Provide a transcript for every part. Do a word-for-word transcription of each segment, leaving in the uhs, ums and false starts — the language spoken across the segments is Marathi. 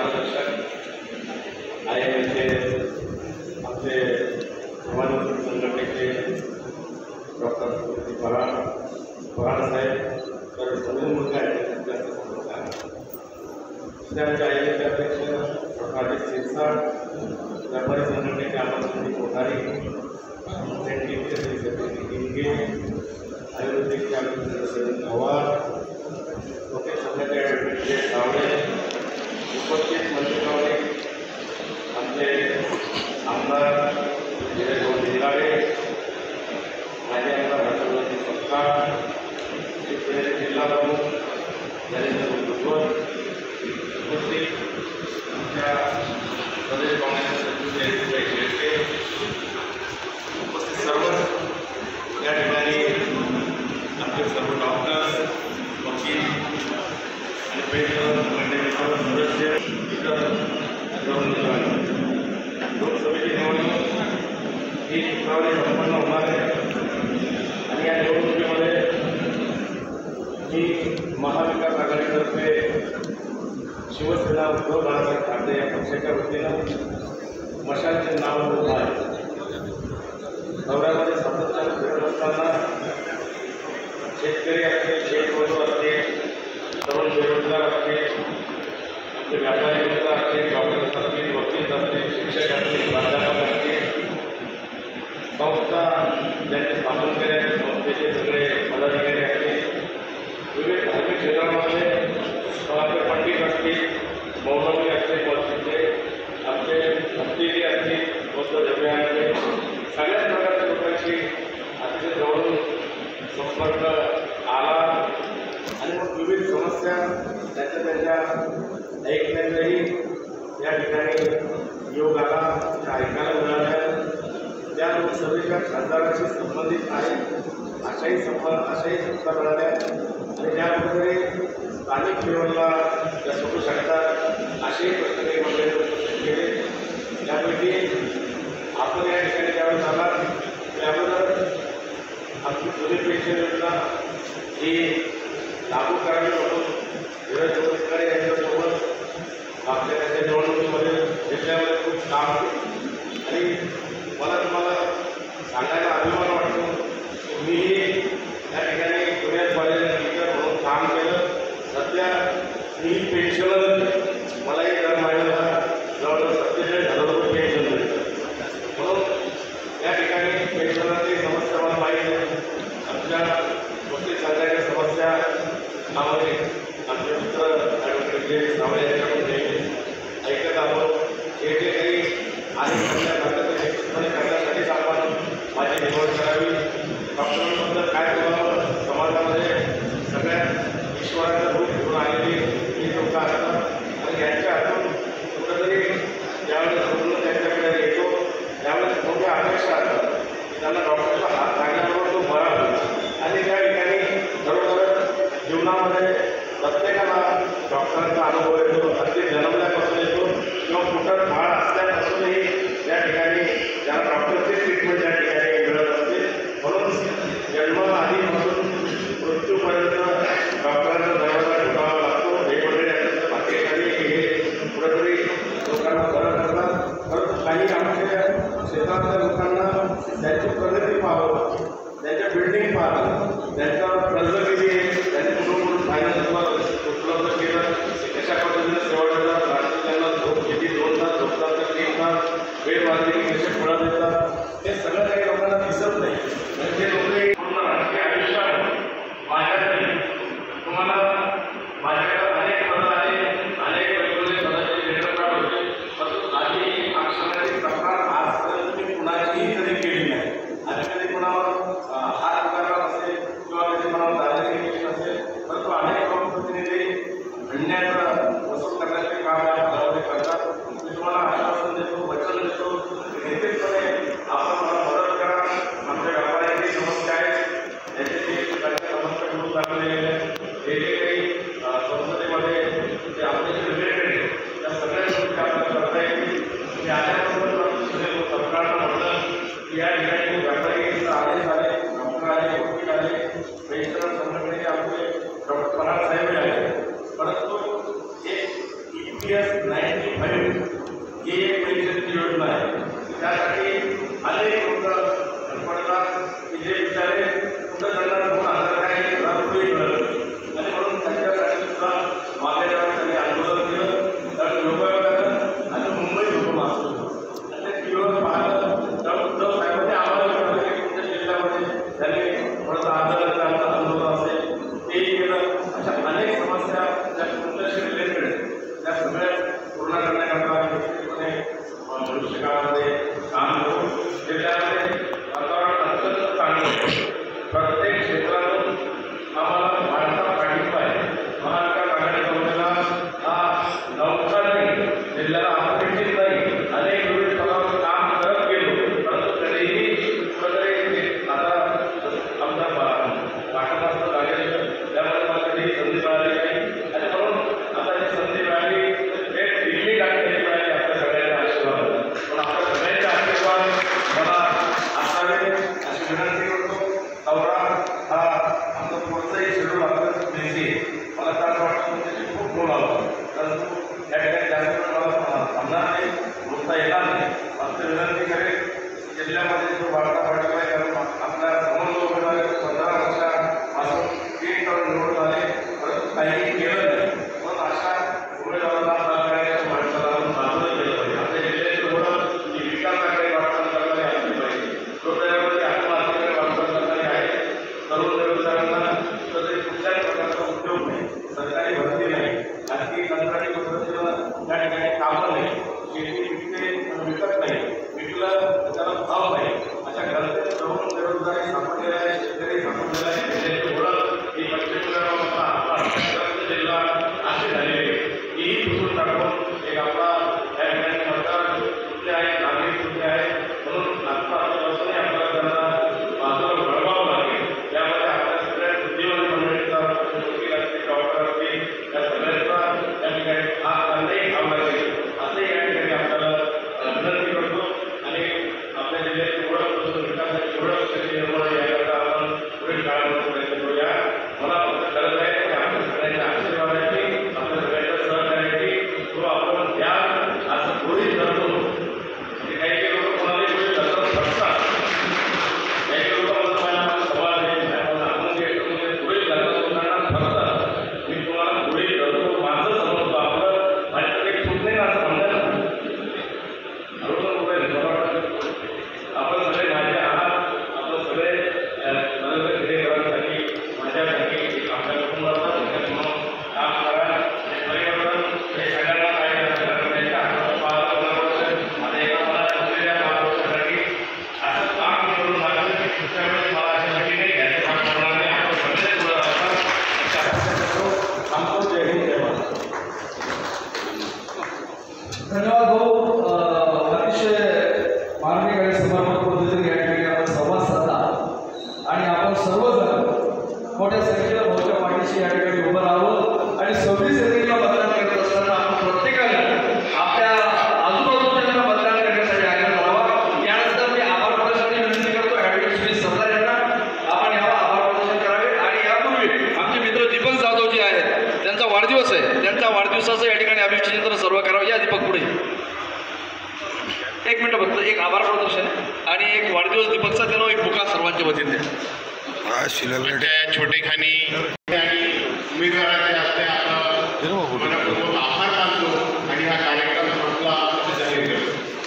मार्गदर्शक आय एम एचे आमचे समाजवादी संघटनेचे डॉक्टर पराण पराण साहेब तर सगळे मुलगा आहेत जास्त समजता त्याच्या आय एमचे अध्यक्ष डॉक्टर अजित शिरसाट व्यापारी संघटनेचे आमंत्रण कोठारी सेंटिंगचे इंगे आयुर्वेदिकचे आमंत्रण पवार ओके सगळ्याचे ॲडव्होकेटचे सावळे उपस्थित मंत्रिमंडळी आमचे आमदार विजयभाऊ जिल्हाडे माजी आमदार हर्षवर्धन सत्कार शिवसेनेचे जिल्हा प्रमुख नरेंद्र भुजबळ उपस्थित आमच्या प्रदेश काँग्रेसचे सचिव जयंतभाई शेळके उपस्थित सर्व या ठिकाणी आपले सर्व डॉक्टर्स वकील आणि पेशवर मंडळीचे सदस्य इतर लोकसभेची निवडणूक ही शुक्रवारी संपन्न होणार आहे आणि या निवडणुकीमध्ये मी महाविकास आघाडीतर्फे शिवसेना उद्धव बाळासाहेब ठाकरे या पक्षाच्या वतीनं मशालचे नाव उभं आहे. दौऱ्यामध्ये सातत्याने फिरत असताना शेतकरी असतील, शेतमजूर असतील, तरुण बेरोजगार असतील, आमचे व्यापारी मित्र असतील, डॉक्टर्स असतील, वकील असतील, शिक्षक असतील, प्राध्यापक असतील, संस्था ज्यांनी स्थापन केल्या संस्थेचे सगळे पदाधिकारी असतील, विविध धार्मिक क्षेत्रामध्ये आपले पंडित असतील, मौलवी असतील, मस्जिदचे आमचे भक्तिजी असतील, बौद्ध धर्मियांचे सगळ्याच प्रकारच्या लोकांशी अतिशय जवळून संपर्क आला आणि मग विविध समस्या त्याच्या त्यांच्या ऐकण्याचाही या ठिकाणी योग आला, त्या ऐकायला मिळाल्या. ज्या लोकसभेच्या खासदाराशी संबंधित आहेत अशाही संबंध अशाही सत्ता मिळाल्या आणि ज्या प्रकारे स्थानिक लेवलला त्या सुटू शकतात असेही प्रश्न मंडळी उपस्थित केले. त्यापैकी आपण या ठिकाणी ज्यावेळेस आला त्याबद्दल आमची जुनी पेन्शन योजना ही लागू करावी म्हणून धीरज जोरस्कर यांच्यासोबत आपल्या त्याच्या निवडणुकीमध्ये जिल्ह्यामध्ये खूप काम केलं आणि मला तुम्हाला सांगायला अभिमान वाटतो की मीही या ठिकाणी पुण्यात कॉलेजला टीचर म्हणून काम केलं. सध्या मी पेन्शनर मलाही दर महिन्याला जवळजवळ सत्तेचाळीस हजार रुपये पेन्शन मिळतं. म्हणून या ठिकाणी पेन्शनरची समस्या मला माहीत आहे. आमच्या वकील संघाच्या समस्या आम्हाला आमचे मित्र ॲडव्होकेट जे सावळे यांच्याकडून नेहमी ऐकत आहोत. हे जे काही आहे त्या घटकाचे निश्चितपणे करण्यासाठीच आपण माझी निवड करावी. डॉक्टरांबद्दल काय बोलावं, समाजामध्ये सगळ्यात ईश्वराचं रूप घेऊन आलेली ही लोकं असतात आणि यांच्या हातून कुठंतरी ज्यावेळेस रुग्ण त्यांच्याकडे येतो त्यावेळेस मोठ्या अपेक्षा असतात की त्यांना डॉक्टरचा हात लागल्याबरोबर तो बरा होईल आणि त्या ठिकाणी खरोखर जीवनामध्ये प्रत्येकाला डॉक्टरांचा अनुभव येतो. अगदी जन्मल्यापासून येतो किंवा कुठं बाळ असल्यापासूनही या ठिकाणी ज्याला डॉक्टरची ट्रीटमेंट या ठिकाणी मिळत असते. म्हणून जन्म आधीपासून मृत्यूपर्यंत डॉक्टरांचा दरवाजा ठोठावा लागतो. हे वगैरे अत्यंत भाग्यशाली हे कुठेतरी लोकांना बरं करतात. परंतु काही आमच्या क्षेत्रातल्या लोकांना त्यांची प्रगती पाहावं, त्यांच्या बिल्डिंग पाहावं, त्यांच्यावर कर्ज किती आहे, त्यांनी कुठून फायनान्स उपलब्ध केलं, कशा पद्धतीने सेवा देतात, त्यांना झोप किती दोन तास झोपतात तर तीन तास वेळ वाजले की कसे फळं देतात हे सगळं काही लोकांना दिसत नाही. म्हणजे लोक पूर्ण राजकीय आयुष्यात माझ्याकडे तुम्हाला माझ्याकडे अनेक पदं आले, अनेक वेगवेगळे पदाचे लेटर कार्ड होते, परंतु आधी आरक्षणाची तक्रार आजपर्यंत मी कुणाचीही कधी केली नाही. आधी कधी कुणावर हात उगारला नसेल किंवा कधी कुणावर दादागिरी केली नसेल, परंतु अनेक लोकप्रतिनिधी म्हणण्याचं वसूल करण्याचे काम या कालावधी करतात. मी तुम्हाला आश्वासन देतो, वचन देतो, निश्चितपणे आपण मला मदत करा. आमच्या व्यापाऱ्यांची समस्या आहे त्याच्याशी त्यांच्या समस्या मिळून दाखवलेल्या आहेत. हे जे काही संसदेमध्ये जे आपले जे रिलेटेड आहे त्या सगळ्या गोष्टी आपल्याला करता येतील. मी आल्याबरोबर सरकारनं म्हटलं की या ठिकाणी व्यापारी आदेश आले, डॉक्टर आले, वकील आले, पेन्शनर संघटनेचे आपले डॉक्टर पराण साहेब आले. परंतु एक ई पी एस नाईन्टी भविष्यकाळामध्ये काम करून जिल्ह्यामध्ये वातावरण अत्यंत चांगलं होतं. प्रत्येक क्षेत्रातून आम्हाला वाढता पाठिंबा आहे. महाविकास आघाडी संस्थेला हा नवसा नाही, जिल्ह्याला अपेक्षित नाही. अनेक विविध पदावर काम करत गेलो, परंतु तरीही कुठेतरी आता आमचा पाठिंबा लागेल त्यामुळे मला कधी संधी मिळाली नाही आणि म्हणून आता ही संधी मिळाली थेट दिल्ली टाकण्याची मिळाली. आपल्या सगळ्यांचा आशीर्वाद, पण आपल्या सगळ्यांचा आशीर्वाद मला असावे अशी विनंती करतो. दौरा हा आमचा पुढचाही शेड्यूल आपल्याला बिझी आहे. मला काय वाटतं त्याची खूप गोड आवडतं, परंतु या ठिकाणी जास्त मला थांबणार नाही, बोलता येणार नाही. फक्त विनंती करेल जिल्ह्यामध्ये जो वाढता पाठिंबा आहे, कारण आपल्या समोर उमेदवार पंधरा वर्षापासून तीन टर्म निवडून आले, परंतु काही केलं नाही. म्हणून अशा उमेदवारांना सहकार्याच्या माणसाला बाजूला केलं पाहिजे. आपल्या जिल्ह्याची ओळख ही विकासाकडे वाटचाल करणारी असली पाहिजे. हृदयामध्ये आत्महत्येकडे वाटचाल करणारी आहे. तरुण व्यवसायांना कुठेतरी कुठल्याच प्रकारचा उद्योग नाही, सरकारी भरती नाही, आणखी कंत्राटी पद्धतीनं त्या ठिकाणी कामं नाही, शेती पिकते विकत नाही, विकलं त्याला भाव नाही. अशा घरचे तरुण बेरोजगारी सापडलेल्या आहे, शेतकरी सापडलेला आहे. जिल्ह्याची ओळख ही पश्चिम विदर्भामधला आपला जिल्हा अशी झालेली आहे. हीही पुसून टाकून एक आपला या ठिकाणी मतदार कुठले आहे, नागरिक कुठले आहे, म्हणून आत्महत्यापासूनही आपल्याला त्यांना बाजूला वळवावं लागेल. यामध्ये आपल्या सगळ्या बुद्धिमान मंडळींचा वकील असतील, डॉक्टर असतील, त्या सगळ्यांचा या ठिकाणी हात त्यांनाही घ्यावं लागेल असंही या ठिकाणी आपल्याला विनंती करतो. आणि आपल्या जिल्ह्याची ओळख बसून विकासाची ओळख कशी निर्माण याकरता आपण पुढील काळामध्ये प्रयत्न करूया. मला फक्त गरज आहे की आपल्या सगळ्यांच्या आशीर्वादाची, आपल्या सगळ्यांच्या सहकार्याची तो आपण द्या असं गृहीत धरतो. म्हणजे काही काही लोक कोणालाही गृहीत धरतात फसतात. काही काही लोक म्हणतात माझ्या सवाल आहे, आपण जे गृहीत धरतात लोकांना फसतात. मी तुम्हाला गृहीत धरतो, माझं समजतो, आपलं माझ्याकडे एक चूक नाही असं समजायला आपण सगळे माझे आहात. आपण सगळे घरेघरांसाठी माझ्यासाठी आपल्या कुटुंबाचा म्हणून काम करा. परिवर्तन हे सगळ्यांना काय त्यांच्या आता एका मला असलेल्या पाच वर्षासाठी असं काम करून लागलं की पुढच्या वेळेस मला अशासाठी नाही घ्यायचं काम करणार नाही. आपण सगळे पुढं राहतात. आमचं जय हिंद, जय महाराष्ट्र. धन्यवाद भाऊ. अतिशय मार्मिक आणि समर्पक पद्धतीने या ठिकाणी आपण संवाद साधला आणि आपण सर्वजण मोठ्या संख्येनं भाऊच्या पाठीशी या ठिकाणी उभं राहावं. आणि सव्वीस एप्रिलला मतदान करत असताना आपण प्रत्येकाने आपल्या आजूबाजूच्या मतदान करण्यासाठी आग्रह करावा. यानंतर मी आभार प्रदर्शनाची विनंती करतो ॲडव्होकेट सुनील सरदार यांना आपण यावर आभार प्रदर्शन करावे. आणि यापूर्वी आमचे मित्र दीपक जाधव जे आहेत, त्यांचा वाढदिवस आहे, त्यांच्या वाढदिवसाचं या ठिकाणी अभिष्टचिंतन सर्व करावं. या दीपक पुढे एक मिनिट फक्त एक आभार प्रदर्शन आणि एक वाढदिवस दीपकचा देणं एक बुका सर्वांच्या वतीने त्या छोटेखानी आणि उमेदवाराच्या हस्ते आपण मनपूर्वक आभार मानतो आणि हा कार्यक्रम आपला जाहीर करतो.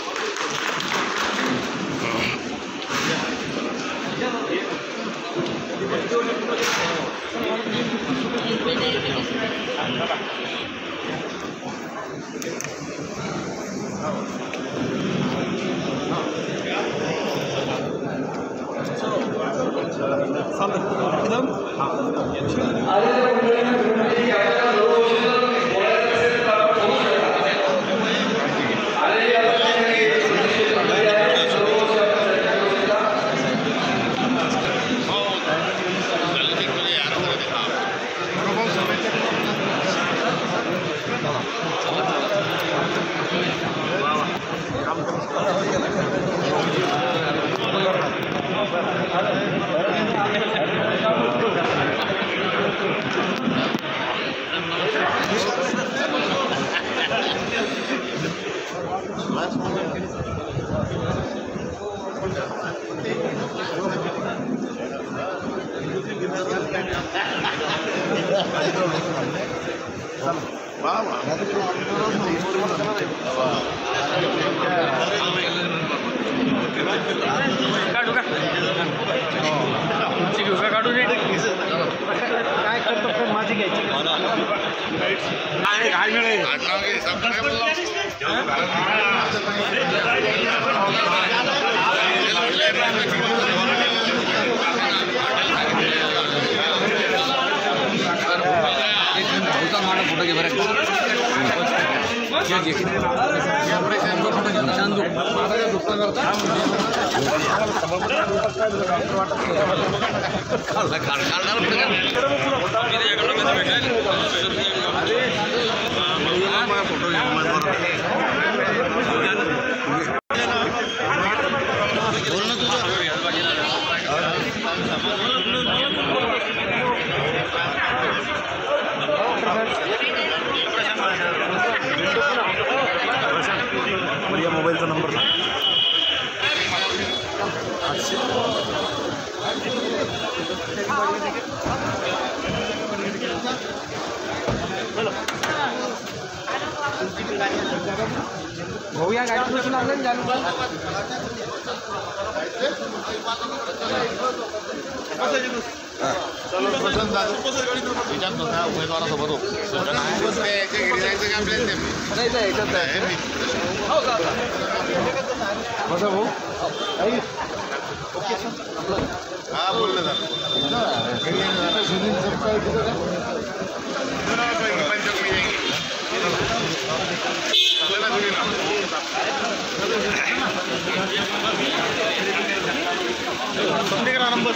आलेल्या मंडळींना विनंती की आपल्याला दरवर्षी बोलायचं असेल तर आपण बोलू शकता. आलेल्या मंडळी आहेत, दरवर्षी आपण चर्चा करू शकता. काढू का काढू काय करतो माझी घ्यायची फोटो घे बरं या मोबाईलचा नंबर सांग. आठशे भाऊ या गाडीपासून आलं चालू उमेदवारासोबत बसा भाऊ हा बोललं नंबर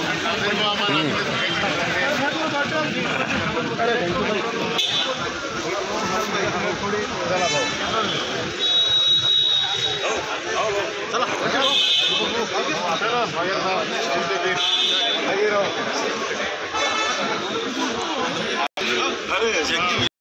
चला